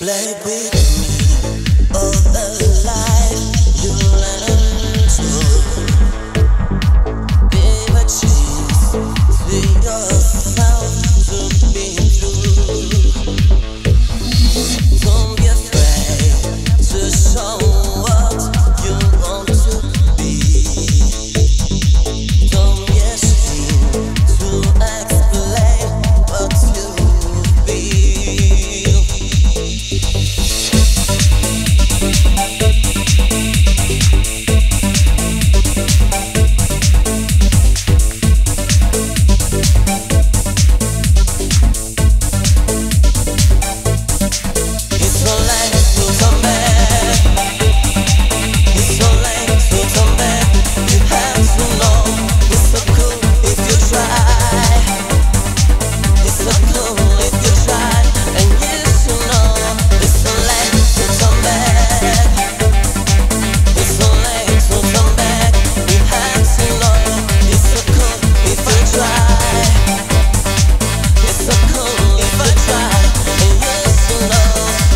Play with me all the life you learn to give a chance to yourself to be true. Don't be afraid to show what you want to be. Don't be ashamed to explain what you feel. It's so late to come back. It's so late to come back. You have to know it's so cool if you try. It's so cool if you try, and you should know it's so late to come back. It's so late to come back. You have to know it's so cool if you try. It's so cool if you try, and you should know.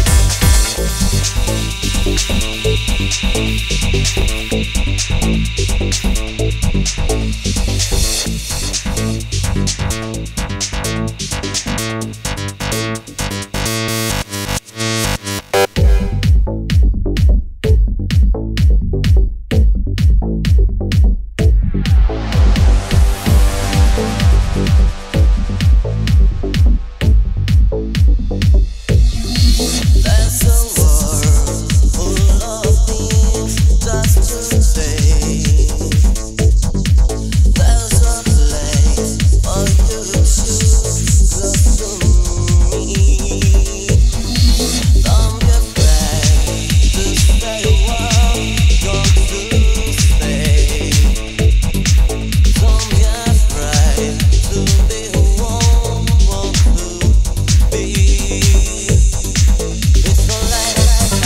There's a world full of things just to say. There's a place for you to choose close to me. Don't be afraid to say what you want to say. Don't be afraid to be who you want to be. It's so late.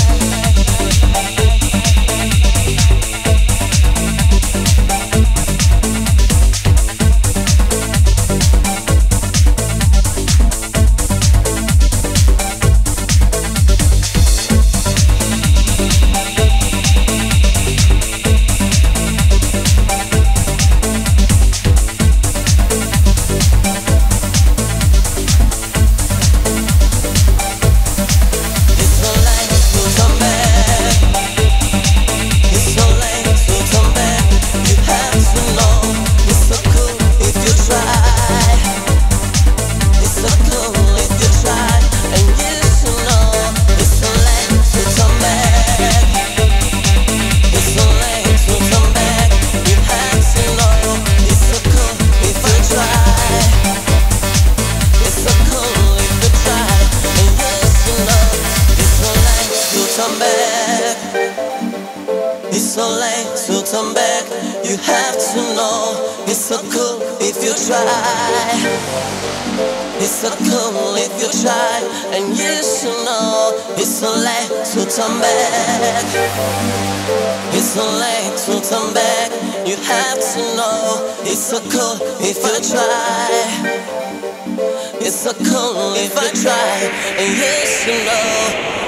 It's so late to come back. It's so late to come back. You have to know it's so cool if you try. It's so cool if you try, and you should know it's so late to come back. It's so late to come back. You have to know it's so cool if you try. It's so cool if you try, and you should know it's so late to come back. It's so late to come back. You have to know it's so cool if you try. It's so cool if you try, and you should know it's so late to come back. It's so late to come back. You have to know it's so cool if you try. It's so cool if you try, and you should know.